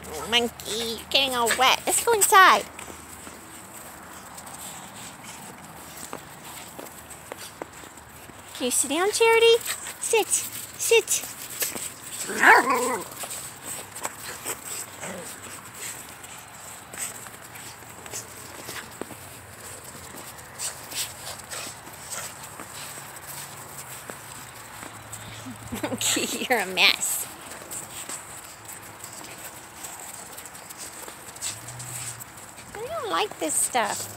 Monkey, you're getting all wet. Let's go inside. Can you sit down, Charity? Sit. Sit. Monkey, you're a mess. I don't like this stuff.